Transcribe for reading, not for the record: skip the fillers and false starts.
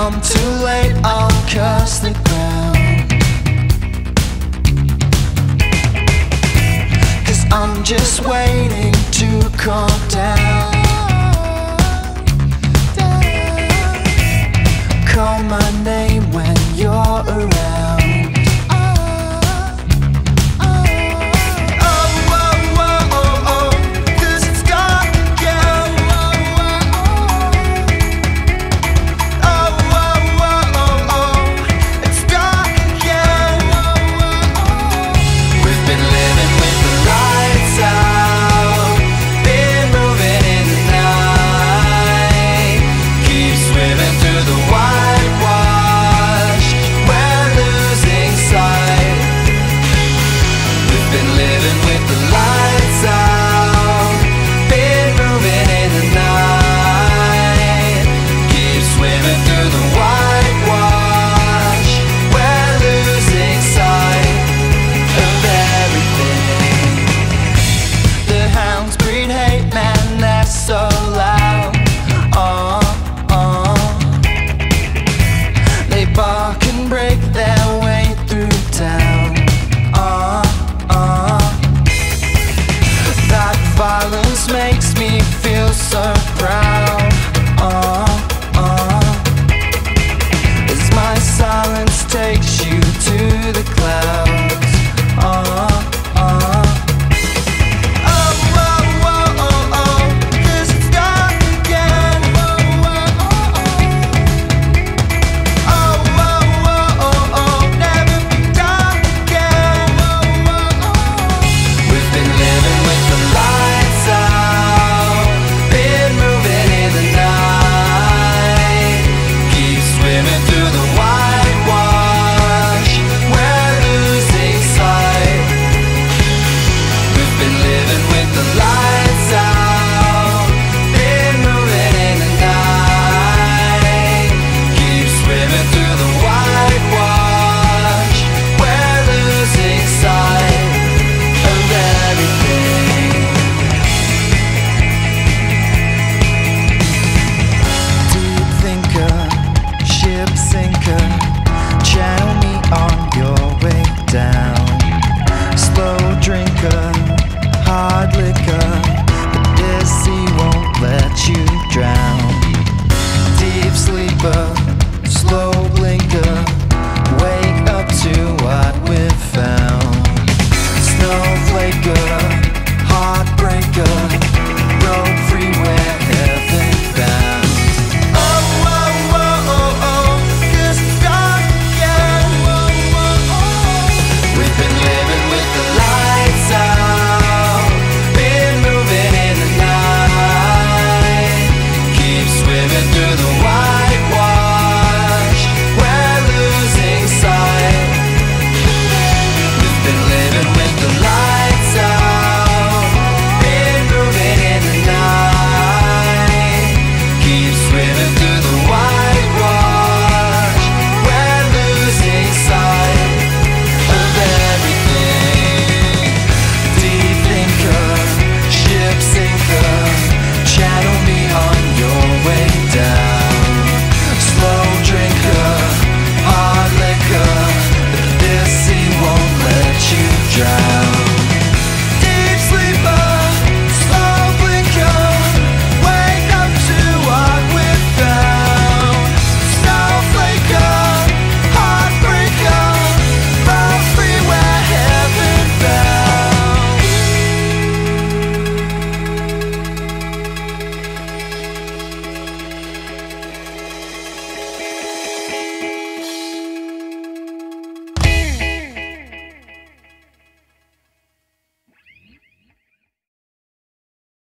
come too late, I'll curse the ground. 'Cause I'm just waiting to calm down. Call my name when you're around. So loud, they bark and break their way through town. That violence makes me feel so proud. As my silence takes you to the clouds. Slow blinker, wake up to what we've found. Snowflaker, heartbreaker, road free where heaven bound. Oh, oh, oh, oh, oh, 'cause it's dark again. We've been living with the lights out, been moving in the night, keep swimming through the wild.